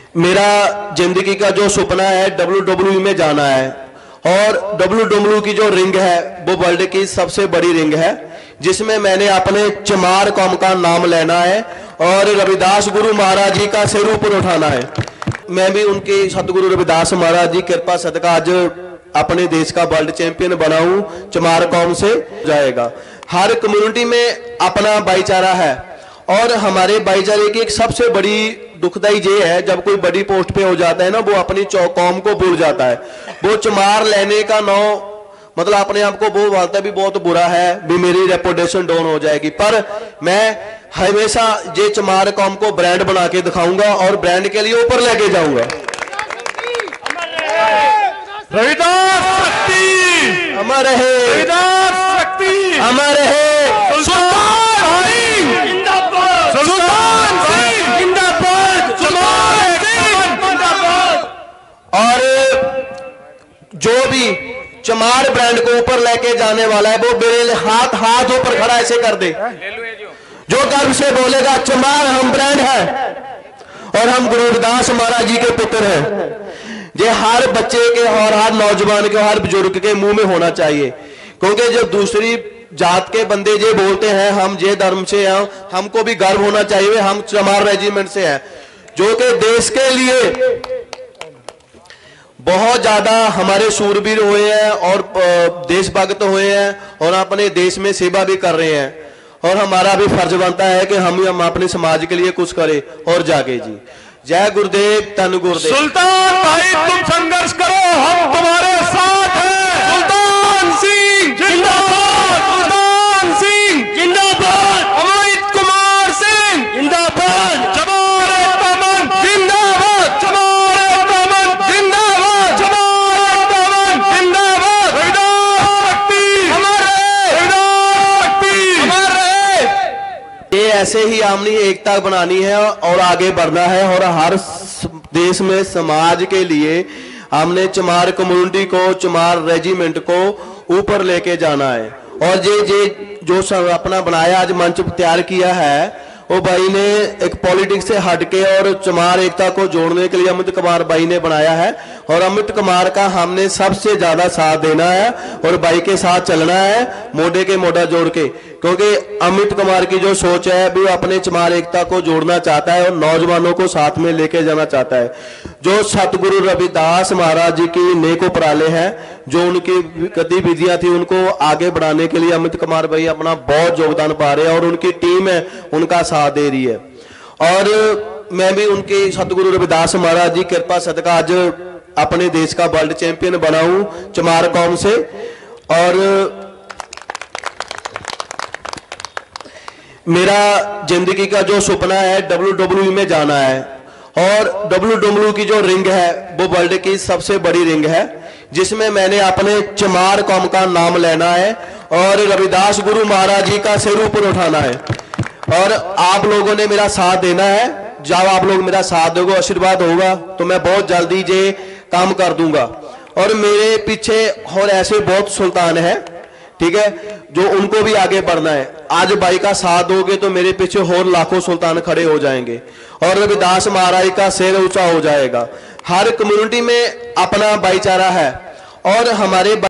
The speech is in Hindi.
मेरा जिंदगी का जो सपना है WWE में जाना है और WWE की जो रिंग है वो वर्ल्ड की सबसे बड़ी रिंग है जिसमें मैंने अपने चमार कौम का नाम लेना है और रविदास गुरु महाराज जी का सिर ऊपर उठाना है। मैं भी उनके सतगुरु रविदास महाराज जी कृपा सदका आज अपने देश का वर्ल्ड चैंपियन बना हूं। चमार कौम से जाएगा। हर कम्युनिटी में अपना भाईचारा है और हमारे भाईचारे की एक सबसे बड़ी दुखदाई ये है जब कोई बड़ी पोस्ट पे हो जाता है ना, वो अपनी कौम को भूल जाता है। वो चमार लेने का नाम मतलब अपने आप को वो बोलता भी बहुत बुरा है भी मेरी रेपुटेशन डाउन हो जाएगी, पर मैं हमेशा ये चमार कौम को ब्रांड बना के दिखाऊंगा और ब्रांड के लिए ऊपर लेके जाऊंगा। रविदास शक्ति अमर रहे, रविदास शक्ति अमर रहे, सुल्तान भाई जिंदाबाद, सुल्तान भाई जिंदाबाद, चमार जिंदाबाद। और जो भी चमार ब्रांड को ऊपर लेके जाने वाला है वो मेरे हाथ ऊपर खड़ा ऐसे कर दे, जो गर्व से बोलेगा चमार हम ब्रांड है और हम गुरु रविदास महाराज जी के पुत्र हैं। ये हर बच्चे के और हर नौजवान के हर बुजुर्ग के मुंह में होना चाहिए, क्योंकि जब दूसरी जात के बंदे ये बोलते हैं हम ये धर्म से हैं, हमको भी गर्व होना चाहिए हम चमार रेजिमेंट से हैं, जो कि देश के लिए बहुत ज्यादा हमारे शूरवीर हुए हैं और देशभक्त हुए हैं और अपने देश में सेवा भी कर रहे हैं। और हमारा भी फर्ज बनता है कि हम अपने समाज के लिए कुछ करें और जागे जी। जय गुरुदेव, धन गुरुदेव। सुल्तान भाई तुम संघर्ष करो, हम तुम्हारे साथ हैं। सुल्तान सिंह जिंदाबाद, सुल्तान सिंह जिंदाबाद, अमित कुमार सिंह जिंदाबाद, चमार दमन जिंदाबाद, चमार दमन जिंदाबाद, चमार दमन जिंदाबाद। रविदास शक्ति हमारे, रविदास शक्ति हमारे। ये ऐसे ही आमनी एकता बनानी है और आगे बढ़ना है और हर देश में समाज के लिए हमने चमार कम्युनिटी को, चमार रेजिमेंट को ऊपर लेके जाना है। और ये जो अपना बनाया आज मंच तैयार किया है वो भाई ने एक पॉलिटिक्स से हटके और चमार एकता को जोड़ने के लिए अमित कुमार भाई ने बनाया है और अमित कुमार का हमने सबसे ज्यादा साथ देना है और भाई के साथ चलना है मोढे के मोढा जोड़ के, क्योंकि अमित कुमार की जो सोच है भी अपने चमार एकता को जोड़ना चाहता है और नौजवानों को साथ में लेके जाना चाहता है। जो सतगुरु रविदास महाराज जी की नेक उपराले हैं, जो उनकी गतिविधियां थी उनको आगे बढ़ाने के लिए अमित कुमार भाई अपना बहुत योगदान पा रहे हैं और उनकी टीम है उनका साथ दे रही है। और मैं भी उनके सतगुरु रविदास महाराज जी कृपा सदका आज अपने देश का वर्ल्ड चैंपियन बना हूं चमार कौम से। और मेरा जिंदगी का जो सपना है WWE में जाना है और WWE की जो रिंग है वो वर्ल्ड की सबसे बड़ी रिंग है जिसमें मैंने अपने चमार कौम का नाम लेना है और रविदास गुरु महाराज जी का सिर ऊपर उठाना है। और आप लोगों ने मेरा साथ देना है। जब आप लोग मेरा साथ दोगे, आशीर्वाद होगा तो मैं बहुत जल्दी ये काम कर दूंगा। और मेरे पीछे और ऐसे बहुत सुल्तान है, ठीक है, जो उनको भी आगे बढ़ना है। आज भाई का साथ दोगे तो मेरे पीछे और लाखों सुल्तान खड़े हो जाएंगे और रविदास महाराज का सिर ऊंचा हो जाएगा। हर कम्युनिटी में अपना भाईचारा है और हमारे